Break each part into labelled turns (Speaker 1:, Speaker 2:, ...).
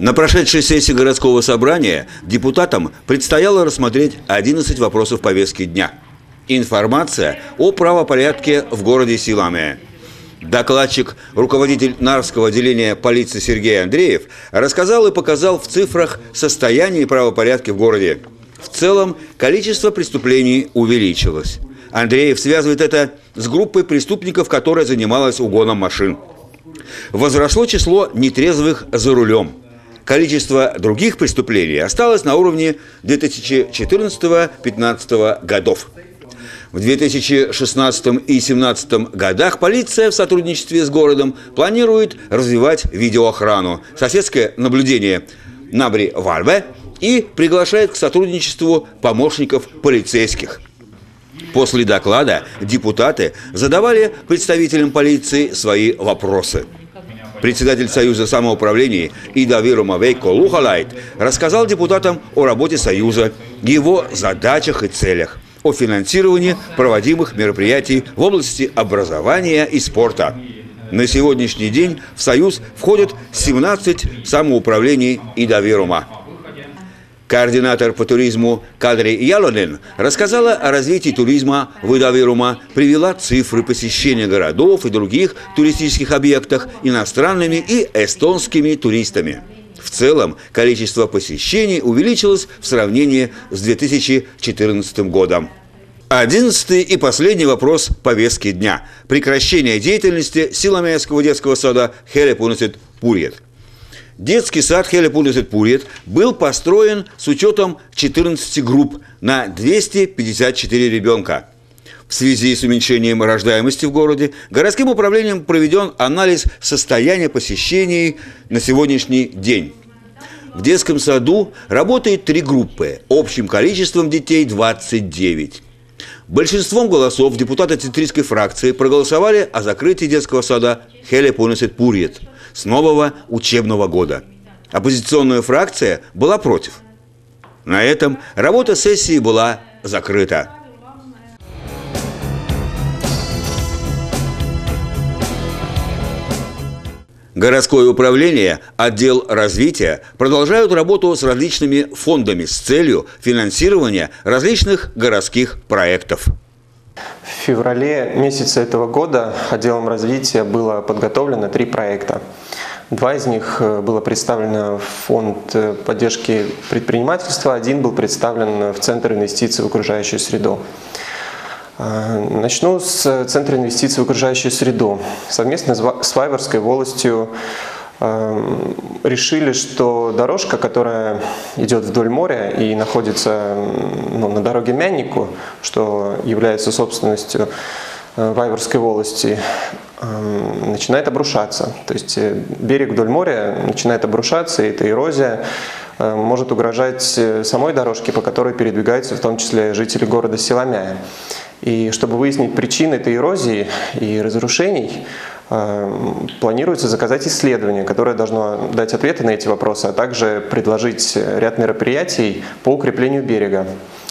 Speaker 1: На прошедшей сессии городского собрания депутатам предстояло рассмотреть 11 вопросов повестки дня. Информация о правопорядке в городе Силаме. Докладчик, руководитель Нарвского отделения полиции Сергей Андреев рассказал и показал в цифрах состояние правопорядка в городе. В целом, количество преступлений увеличилось. Андреев связывает это с группой преступников, которая занималась угоном машин. Возросло число нетрезвых за рулем. Количество других преступлений осталось на уровне 2014-2015 годов. В 2016 и 2017 годах полиция в сотрудничестве с городом планирует развивать видеоохрану, соседское наблюдение Набри Вальве и приглашает к сотрудничеству помощников полицейских. После доклада депутаты задавали представителям полиции свои вопросы. Председатель Союза самоуправления Идавирума Вейко Лухалайт рассказал депутатам о работе Союза, его задачах и целях, о финансировании проводимых мероприятий в области образования и спорта. На сегодняшний день в Союз входят 17 самоуправлений Идавирума. Координатор по туризму Кадри Ялонен рассказала о развитии туризма в Идавирума, привела цифры посещения городов и других туристических объектов иностранными и эстонскими туристами. В целом, количество посещений увеличилось в сравнении с 2014 годом. 11-й и последний вопрос повестки дня. Прекращение деятельности Силамейского детского сада Хелепунесет Пурьет. Детский сад Хелепунесет Пурьет был построен с учетом 14 групп на 254 ребенка. В связи с уменьшением рождаемости в городе городским управлением проведен анализ состояния посещений на сегодняшний день. В детском саду работает 3 группы, общим количеством детей 29. Большинством голосов депутаты центристской фракции проголосовали о закрытии детского сада Хелепунесет Пурьет с нового учебного года. Оппозиционная фракция была против. На этом работа сессии была закрыта. Городское управление, отдел развития продолжают работу с различными фондами с целью финансирования различных городских проектов.
Speaker 2: В феврале месяца этого года отделом развития было подготовлено 3 проекта. 2 из них было представлено в фонд поддержки предпринимательства, 1 был представлен в Центр инвестиций в окружающую среду. Начну с Центра инвестиций в окружающую среду. Совместно с Вайворской волостью решили, что дорожка, которая идет вдоль моря и находится на дороге Мяннику, что является собственностью Вайворской волости, начинает обрушаться. То есть берег вдоль моря начинает обрушаться, и эта эрозия может угрожать самой дорожке, по которой передвигаются в том числе жители города Силамяя. И чтобы выяснить причины этой эрозии и разрушений, планируется заказать исследование, которое должно дать ответы на эти вопросы, а также предложить ряд мероприятий по укреплению берега.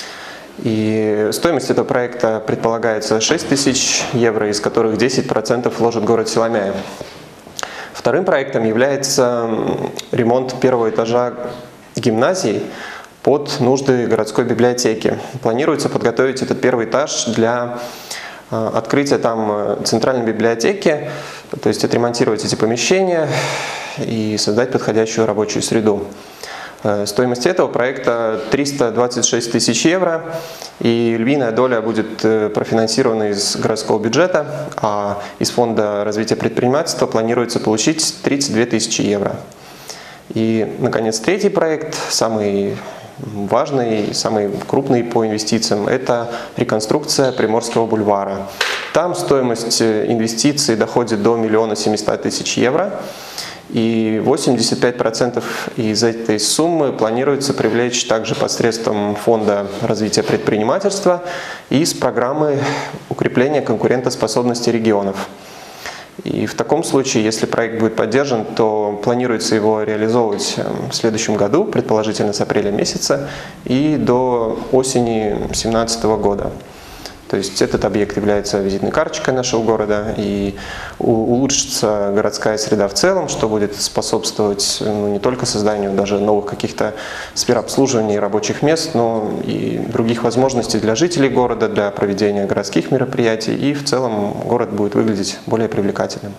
Speaker 2: И стоимость этого проекта предполагается 6 тысяч евро, из которых 10% вложит город Силамяя. Вторым проектом является ремонт 1-го этажа гимназии под нужды городской библиотеки. Планируется подготовить этот 1-й этаж для открытия там центральной библиотеки, то есть отремонтировать эти помещения и создать подходящую рабочую среду. Стоимость этого проекта 326 тысяч евро, и львиная доля будет профинансирована из городского бюджета, а из Фонда развития предпринимательства планируется получить 32 тысячи евро. И, наконец, 3-й проект, самый важный, самый крупный по инвестициям, это реконструкция Приморского бульвара. Там стоимость инвестиций доходит до 1 700 000 евро, и 85% из этой суммы планируется привлечь также посредством Фонда развития предпринимательства и с программы укрепления конкурентоспособности регионов. И в таком случае, если проект будет поддержан, то планируется его реализовывать в следующем году, предположительно с апреля месяца, и до осени 2017 года. То есть этот объект является визитной карточкой нашего города, и улучшится городская среда в целом, что будет способствовать не только созданию даже новых каких-то сфер обслуживания и рабочих мест, но и других возможностей для жителей города, для проведения городских мероприятий, и в целом город будет выглядеть более привлекательным.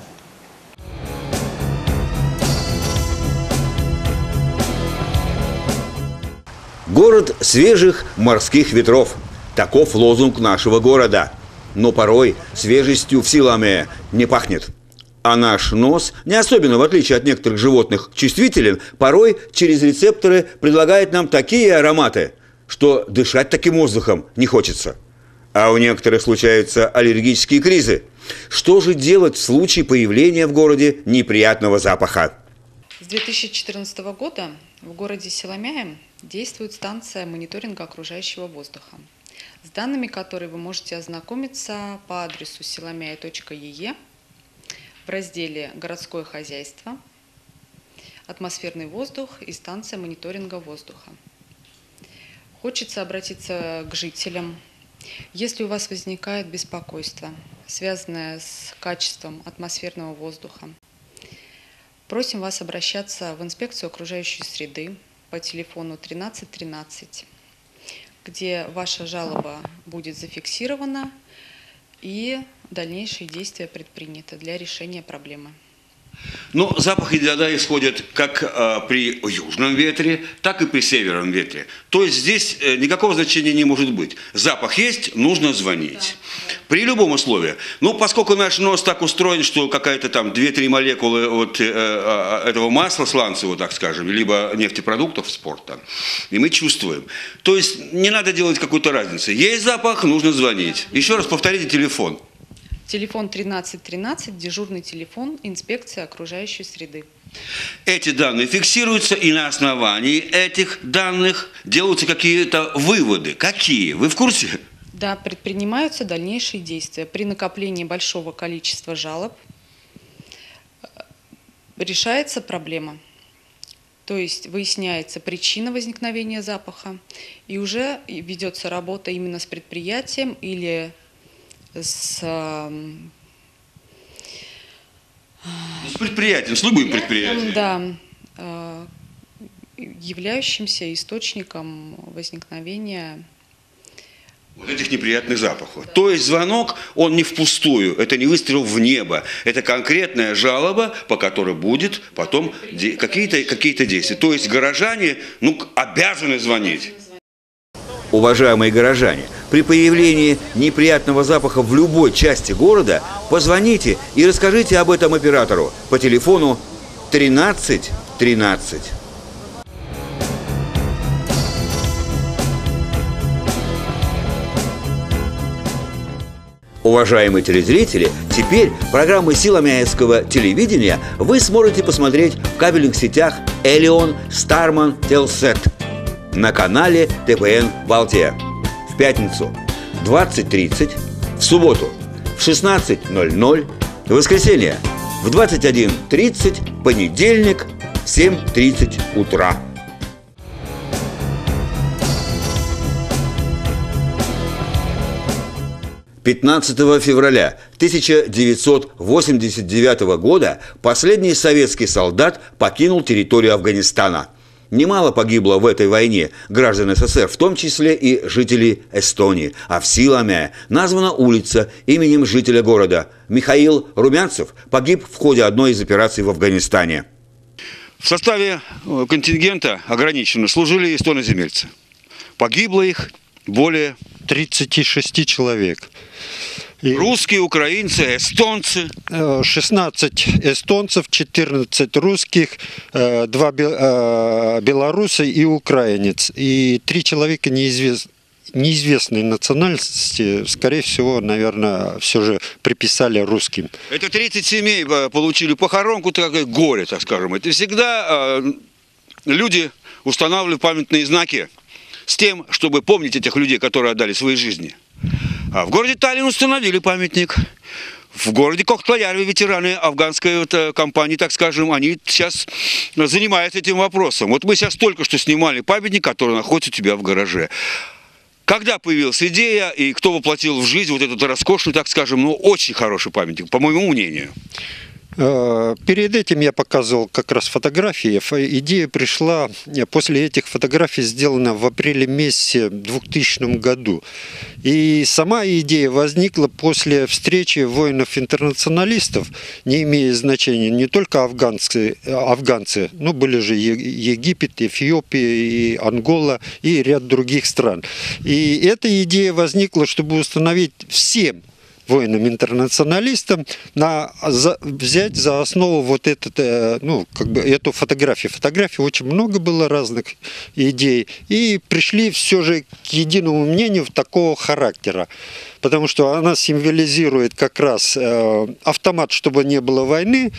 Speaker 1: Город свежих морских ветров. Таков лозунг нашего города. Но порой свежестью в Силаме не пахнет. А наш нос, не особенно в отличие от некоторых животных, чувствителен, порой через рецепторы предлагает нам такие ароматы, что дышать таким воздухом не хочется. А у некоторых случаются аллергические кризы. Что же делать в случае появления в городе неприятного запаха?
Speaker 3: С 2014 года в городе Силамяе действует станция мониторинга окружающего воздуха, с данными которой вы можете ознакомиться по адресу silamaya.ee в разделе «Городское хозяйство», «Атмосферный воздух» и «Станция мониторинга воздуха». Хочется обратиться к жителям. Если у вас возникает беспокойство, связанное с качеством атмосферного воздуха, просим вас обращаться в инспекцию окружающей среды по телефону 1313, где ваша жалоба будет зафиксирована и дальнейшие действия предприняты для решения проблемы.
Speaker 1: Но запахи иногда исходят как при южном ветре, так и при северном ветре. То есть здесь никакого значения не может быть. Запах есть, нужно звонить. Да. При любом условии. Ну, поскольку наш нос так устроен, что какая-то там 2-3 молекулы вот этого масла сланцевого, так скажем, либо нефтепродуктов спорта, и мы чувствуем. То есть не надо делать какой-то разницы. Есть запах, нужно звонить. Еще раз повторите телефон.
Speaker 3: Телефон 1313, дежурный телефон инспекции окружающей среды.
Speaker 1: Эти данные фиксируются, и на основании этих данных делаются какие-то выводы. Какие? Вы в курсе?
Speaker 3: Да, предпринимаются дальнейшие действия. При накоплении большого количества жалоб решается проблема. То есть выясняется причина возникновения запаха, и уже ведется работа именно с предприятием или с
Speaker 1: предприятием, с любым предприятием.
Speaker 3: Да, являющимся источником возникновения
Speaker 1: вот этих неприятных запахов. Да. То есть звонок, он не впустую, это не выстрел в небо, это конкретная жалоба, по которой будет потом какие-то действия. То есть горожане обязаны звонить. Уважаемые горожане, при появлении неприятного запаха в любой части города позвоните и расскажите об этом оператору по телефону 1313. Уважаемые телезрители, теперь программы Силамяевского телевидения вы сможете посмотреть в кабельных сетях Элион, Старман, Телсет на канале ТПН «Балтия» в пятницу в 20:30, в субботу в 16:00, в воскресенье в 21:30, понедельник в 7:30 утра. «15 февраля 1989 года последний советский солдат покинул территорию Афганистана. Немало погибло в этой войне граждан СССР, в том числе и жителей Эстонии. А в Силамяе названа улица именем жителя города. Михаил Румянцев погиб в ходе одной из операций в Афганистане. В составе контингента ограниченно служили эстоноземельцы. Погибло их более
Speaker 4: 36 человек.
Speaker 1: Русские, украинцы, эстонцы.
Speaker 4: 16 эстонцев, 14 русских, 2 белорусы и украинец. И 3 человека неизвестной национальности, скорее всего, наверное, все же приписали русским.
Speaker 1: Это 30 семей получили похоронку, такое горе, так скажем. Это всегда люди устанавливают памятные знаки с тем, чтобы помнить этих людей, которые отдали свои жизни. А в городе Таллин установили памятник. В городе Кохтаяре ветераны афганской компании, так скажем, они сейчас занимаются этим вопросом. Вот мы сейчас только что снимали памятник, который находится у тебя в гараже. Когда появилась идея и кто воплотил в жизнь вот этот роскошный, так скажем, ну, очень хороший памятник, по моему мнению?
Speaker 4: Перед этим я показывал как раз фотографии. Идея пришла, после этих фотографий сделана в апреле месяце 2000 году. И сама идея возникла после встречи воинов-интернационалистов, не имея значения не только афганцы, но были же Египет, Эфиопия, и Ангола, и ряд других стран. И эта идея возникла, чтобы установить всем воинам-интернационалистам взять за основу вот эту фотографию. Фотографий очень много было разных идей, и пришли все же к единому мнению такого характера, потому что она символизирует как раз автомат, чтобы не было войны,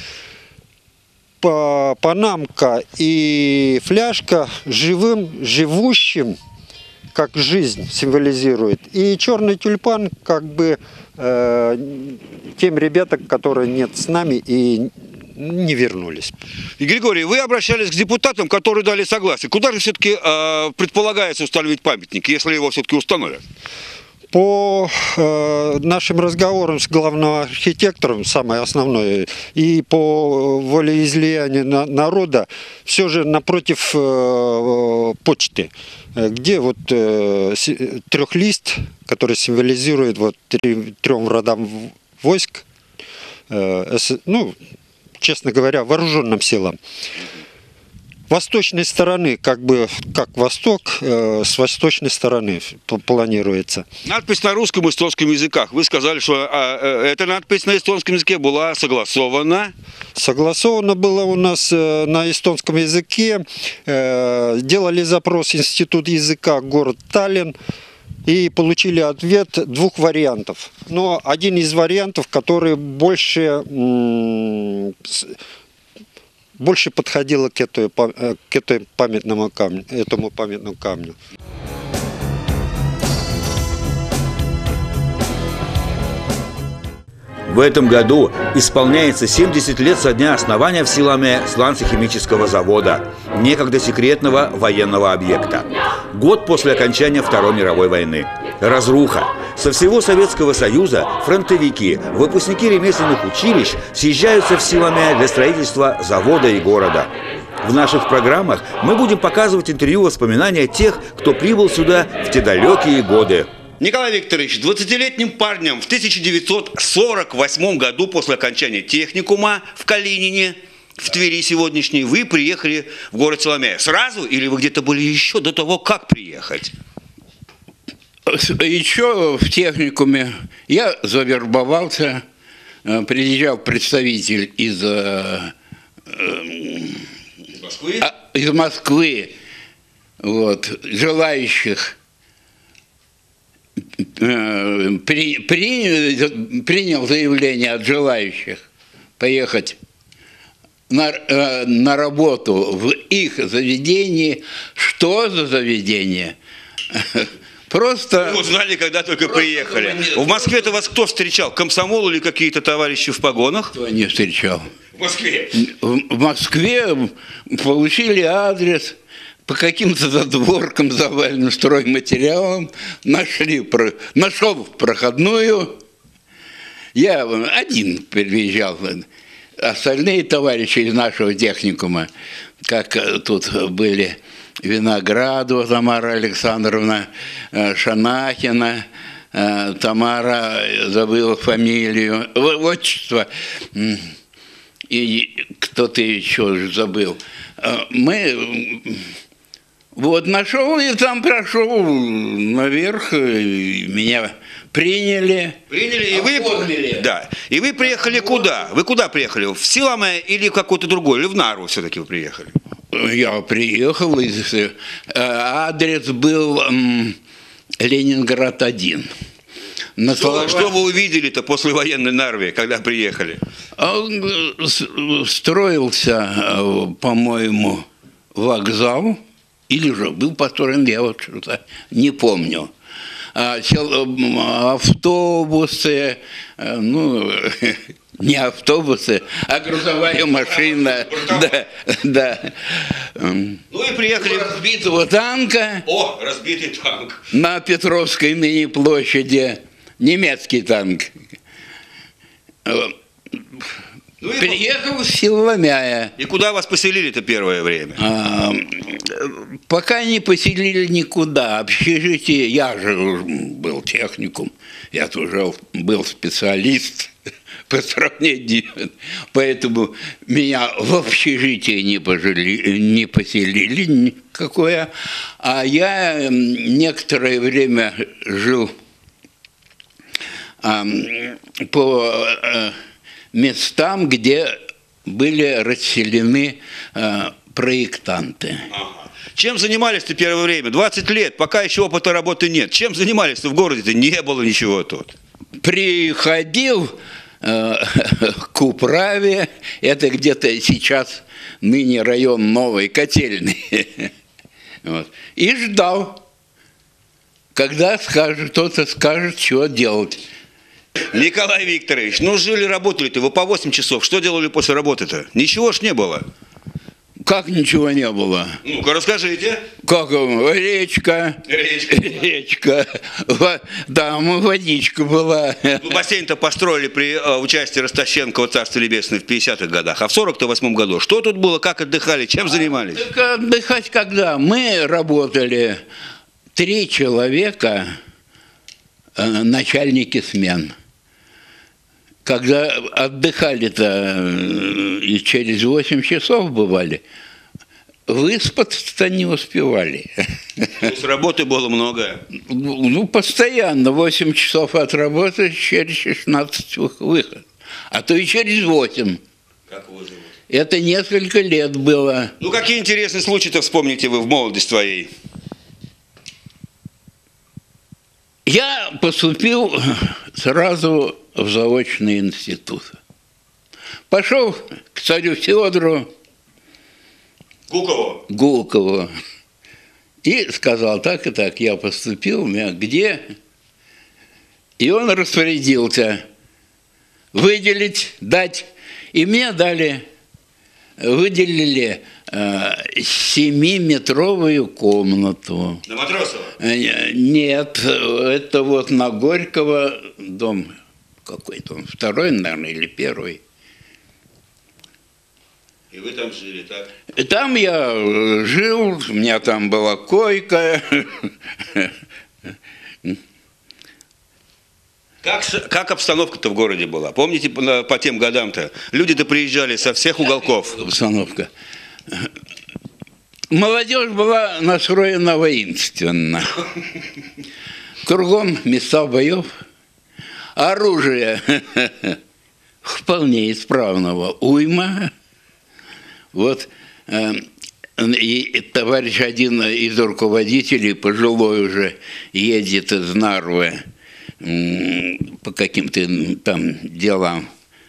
Speaker 4: панамка и фляжка живущим, как жизнь символизирует, и черный тюльпан как бы тем ребятам, которые нет с нами и не вернулись.
Speaker 1: И, Григорий, вы обращались к депутатам, которые дали согласие. Куда же все-таки предполагается установить памятник, если его все-таки установят?
Speaker 4: По нашим разговорам с главным архитектором, самое основное, и по волеизлиянию народа, все же напротив почты, где вот трехлист, который символизирует вот трем родам войск, ну, честно говоря, вооруженным силам. Восточной стороны, как восток, с восточной стороны планируется.
Speaker 1: Надпись на русском и эстонском языках. Вы сказали, что эта надпись на эстонском языке была согласована.
Speaker 4: Согласовано было у нас на эстонском языке. Делали запрос Институт языка, город Таллин. И получили ответ двух вариантов. Но один из вариантов, который больше подходило к этому памятному камню.
Speaker 1: В этом году исполняется 70 лет со дня основания в Силаме сланцехимического завода, некогда секретного военного объекта. Год после окончания Второй мировой войны. Разруха. Со всего Советского Союза фронтовики, выпускники ремесленных училищ съезжаются в Силаме для строительства завода и города. В наших программах мы будем показывать интервью, воспоминания тех, кто прибыл сюда в те далекие годы. Николай Викторович, 20-летним парнем в 1948 году после окончания техникума в Калинине, в Твери сегодняшней, вы приехали в город Силомяя. Сразу или вы где-то были еще до того, как приехать?
Speaker 5: Еще в техникуме я завербовался, приезжал представитель из Москвы, вот, желающих. Принял заявление от желающих поехать на работу в их заведении. Что за заведение? Просто...
Speaker 1: Вы узнали, когда только приехали. В Москве-то вас кто встречал? Комсомол или какие-то товарищи в погонах?
Speaker 5: Кто не встречал?
Speaker 1: В Москве?
Speaker 5: В Москве получили адрес. По каким-то задворкам, заваленным стройматериалом, нашел проходную. Я один приезжал. Остальные товарищи из нашего техникума, как тут были Виноградова Тамара Александровна, Шанахина Тамара, забыла фамилию, отчество, и кто-то еще забыл. Мы... Вот нашел и там прошел наверх, и меня приняли.
Speaker 1: Приняли, и вы, да. И вы приехали куда? Вы куда приехали? В Силаме или в какой-то другой? Или в Нарву все-таки вы приехали?
Speaker 5: Я приехал, адрес был Ленинград 1.
Speaker 1: Что вы увидели-то после военной Нарве, когда приехали?
Speaker 5: Строился, по-моему, вокзал. Или же был построен, я вот что-то не помню. Автобусы, ну, Не автобусы, а грузовая машина. Да, да.
Speaker 1: Ну и приехали.
Speaker 5: Разбитого танка
Speaker 1: О, разбитый танк.
Speaker 5: на Петровской ныне площади. Немецкий танк.
Speaker 1: Ну и
Speaker 5: Приехал с Силомяя.
Speaker 1: И куда вас поселили-то первое время?
Speaker 5: Пока не поселили никуда. Общежитие, я же был техникум, я тоже был специалист по сравнению. Поэтому меня в общежитие не поселили никакое. А я некоторое время жил по местам, где были расселены проектанты.
Speaker 1: Ага. Чем занимались-то первое время? 20 лет, пока еще опыта работы нет. Чем занимались-то в городе-то? Не было ничего тут.
Speaker 5: Приходил к управе, это где-то сейчас ныне район Новой Котельной, вот, и ждал, когда кто-то скажет, что делать.
Speaker 1: Николай Викторович, ну жили, работали-то вы по 8 часов. Что делали после работы-то? Ничего ж не было.
Speaker 5: Как ничего не было?
Speaker 1: Ну-ка, расскажите.
Speaker 5: Как речка. Речка. Там водичка была.
Speaker 1: Ну, бассейн-то построили при участии Ростощенкова, Царства Небесное, в 50-х годах. А в 48-м году что тут было, как отдыхали, чем занимались?
Speaker 5: Так отдыхать когда? Мы работали 3 человека, начальники смен. Когда отдыхали-то и через 8 часов бывали, выспаться-то не успевали.
Speaker 1: То есть работы было много.
Speaker 5: Ну, постоянно 8 часов отработать, через 16 выход. А то и через 8.
Speaker 1: Как его зовут?
Speaker 5: Это несколько лет было.
Speaker 1: Ну, какие интересные случаи-то вспомните вы в молодости твоей?
Speaker 5: Я поступил сразу в заочный институт. Пошел к царю Федору Гукову и сказал, так и так, я поступил, меня где? И он распорядился выделить, дать. И мне выделили 7-метровую комнату.
Speaker 1: На Матросова?
Speaker 5: Нет, это вот на Горького дом какой-то, он 2-й, наверное, или 1-й.
Speaker 1: И вы там жили, так?
Speaker 5: И там я жил, у меня там была койка.
Speaker 1: Как обстановка-то в городе была? Помните, по тем годам-то? Люди-то приезжали со всех уголков.
Speaker 5: Обстановка. Молодежь была настроена воинственно. Кругом места боев. Оружие вполне исправного уйма. Вот и товарищ один из руководителей, пожилой уже, едет из Нарвы по каким-то там делам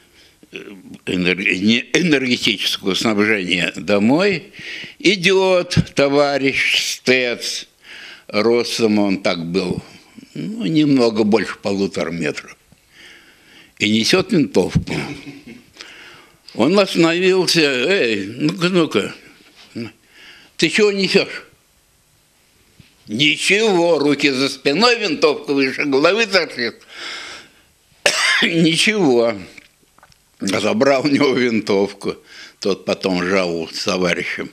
Speaker 5: энергетического снабжения домой. Идет товарищ Стец, ростом он так был, ну, немного больше 1,5 метра, и несет винтовку. Он остановился, эй, ну-ка, ты чего несешь? Ничего, руки за спиной, винтовка выше головы торчит. Ничего. Забрал у него винтовку. Тот потом жаловался с товарищем.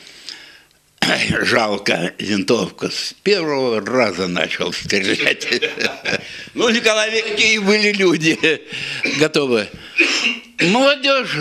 Speaker 5: Жалко, винтовка с 1-го раза начал стрелять.
Speaker 1: Ну, Николай Викторович,
Speaker 5: Какие были люди готовы. Молодежь.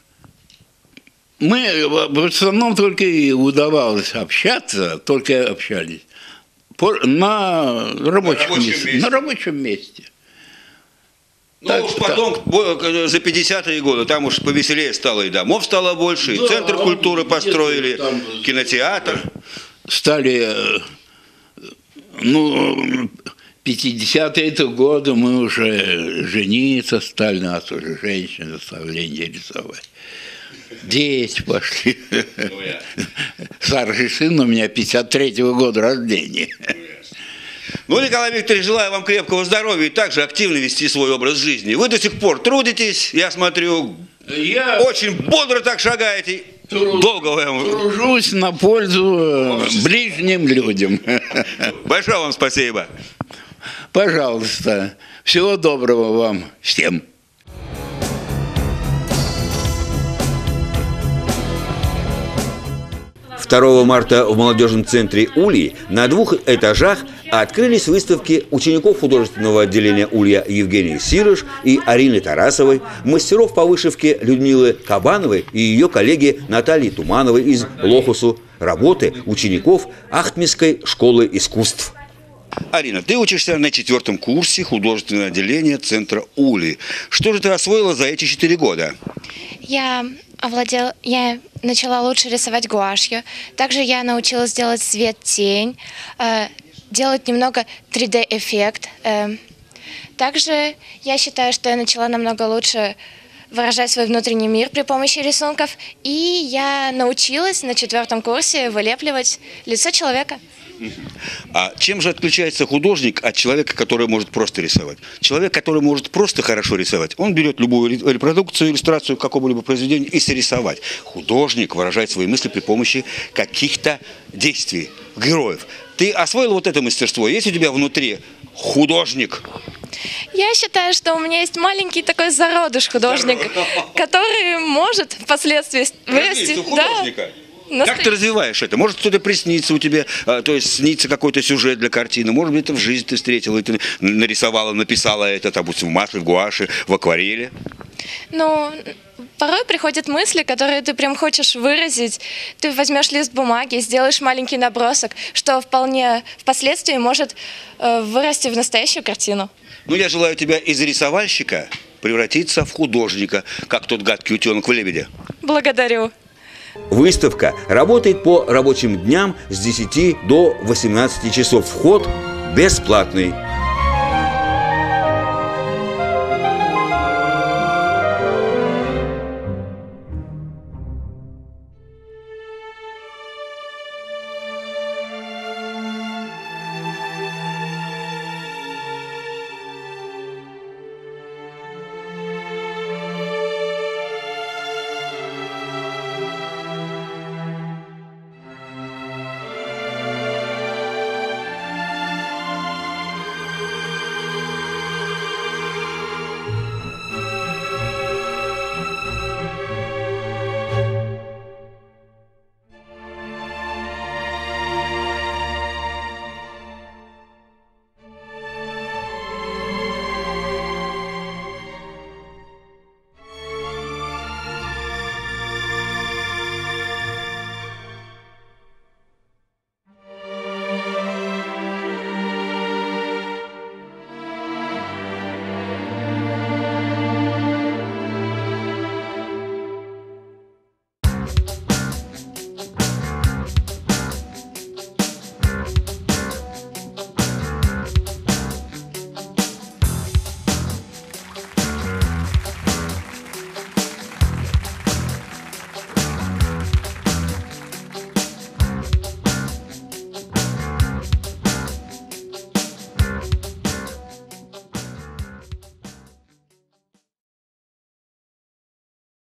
Speaker 5: Мы в основном только и удавалось общаться, только общались. На рабочем месте. На рабочем месте.
Speaker 1: Ну так, уж потом, за 50-е годы, там уж повеселее стало, и домов стало больше, и центр культуры построили, там, кинотеатр.
Speaker 5: Стали, ну, 50-е годы мы уже жениться стали, нас уже женщины стали интересовать. Дети пошли. Старший сын у меня 53-го года рождения.
Speaker 1: Ну, Николай Викторович, желаю вам крепкого здоровья и также активно вести свой образ жизни. Вы до сих пор трудитесь, я смотрю, очень бодро так шагаете. Долго вам...
Speaker 5: Тружусь на пользу ближним людям.
Speaker 1: Большое вам спасибо.
Speaker 5: Пожалуйста. Всего доброго вам всем.
Speaker 1: 2 марта в молодежном центре Ульи на 2 этажах открылись выставки учеников художественного отделения Улья Евгении Сирыш и Арины Тарасовой, мастеров по вышивке Людмилы Кабановой и ее коллеги Натальи Тумановой из Лохусу, работы учеников Ахтмисской школы искусств. Арина, ты учишься на 4-м курсе художественного отделения центра Ули. Что же ты освоила за эти 4 года?
Speaker 6: Я начала лучше рисовать гуашью. Также я научилась делать свет-тень, делать немного 3D-эффект. Также я считаю, что я начала намного лучше выражать свой внутренний мир при помощи рисунков. И я научилась на 4-м курсе вылепливать лицо человека.
Speaker 1: А чем же отличается художник от человека, который может просто рисовать? Человек, который может просто хорошо рисовать, он берет любую репродукцию, иллюстрацию какого-либо произведения и срисовать. Художник выражает свои мысли при помощи каких-то действий, героев. Ты освоил вот это мастерство? Есть у тебя внутри художник?
Speaker 6: Я считаю, что у меня есть маленький такой зародыш художник, который может впоследствии вырасти.
Speaker 1: Художника.
Speaker 6: Да.
Speaker 1: Как ты развиваешь это? Может, что-то приснится у тебя, то есть снится какой-то сюжет для картины, может быть, это в жизни ты встретила, и ты нарисовала, написала это, допустим, в масле, в гуаше, в акварели?
Speaker 6: Ну, порой приходят мысли, которые ты прям хочешь выразить. Ты возьмешь лист бумаги, сделаешь маленький набросок, что вполне впоследствии может вырасти в настоящую картину.
Speaker 1: Ну, я желаю тебя из рисовальщика превратиться в художника, как тот гадкий утенок в лебеде.
Speaker 6: Благодарю.
Speaker 1: Выставка работает по рабочим дням с 10 до 18 часов. Вход бесплатный.